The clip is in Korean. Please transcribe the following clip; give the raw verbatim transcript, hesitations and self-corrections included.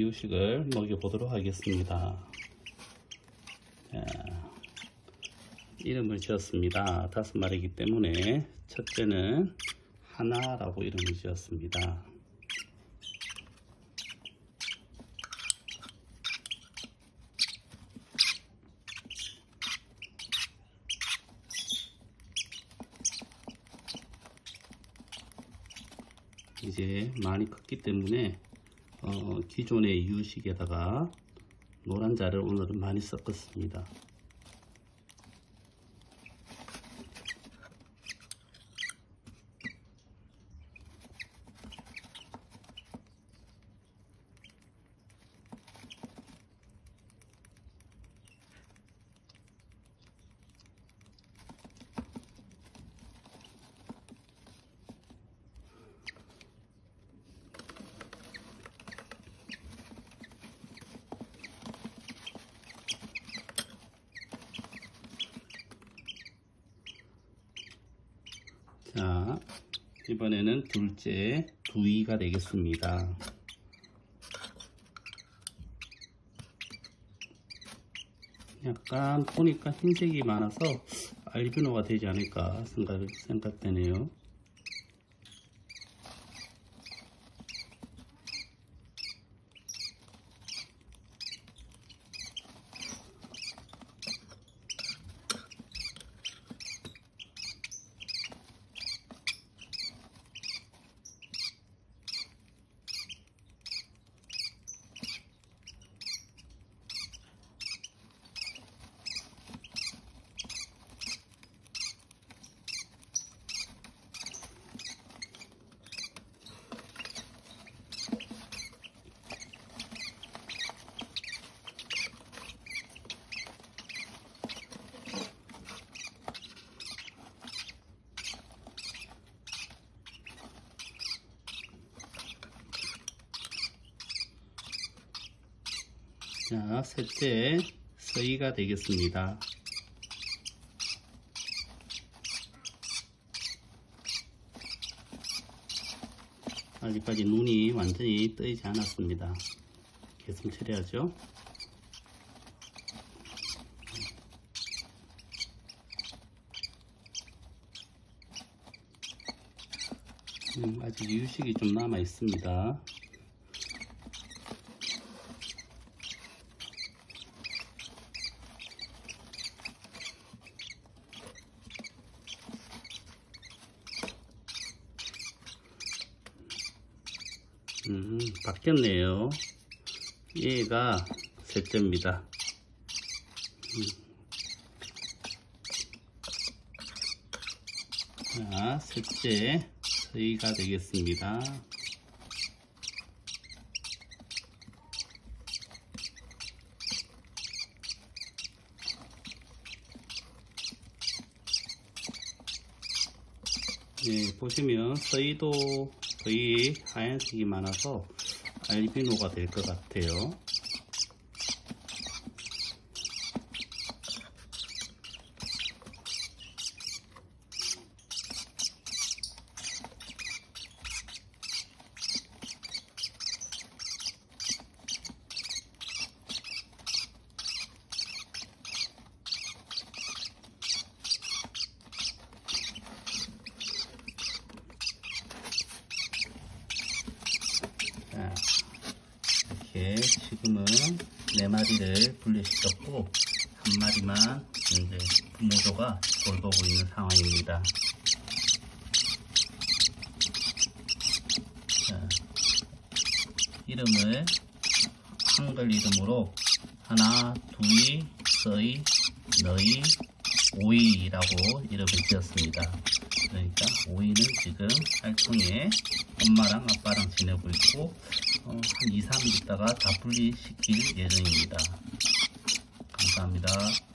이유식을 먹여보도록 하겠습니다. 자, 이름을 지었습니다. 다섯 마리이기 때문에 첫째는 하나라고 이름을 지었습니다. 이제 많이 컸기 때문에 어, 기존의 이유식에다가 노란자를 오늘은 많이 섞었습니다. 자, 이번에는 둘째 두이가 되겠습니다. 약간 보니까 흰색이 많아서 알비노가 되지 않을까 생각, 생각되네요. 자, 셋째 서희가 되겠습니다. 아직까지 눈이 완전히 뜨이지 않았습니다. 개슴 처리하죠. 음, 아직 이유식이 좀 남아 있습니다. 음, 바뀌었네요. 얘가 셋째입니다. 음. 자, 셋째 서희가 되겠습니다. 네, 보시면 서희도 거의 하얀색이 많아서 알비노가 될 것 같아요. 이렇게 지금은 네 마리를 분리시켰고 한 마리만 이제 부모조가 돌보고 있는 상황입니다. 자, 이름을 한글 이름으로 하나, 두이, 서희, 너희, 오이라고 이름을 지었습니다. 그러니까 오이는 지금 활동에 엄마랑 아빠랑 지내고 있고 어, 한 이, 삼 일 있다가 다 분리시킬 예정입니다. 감사합니다.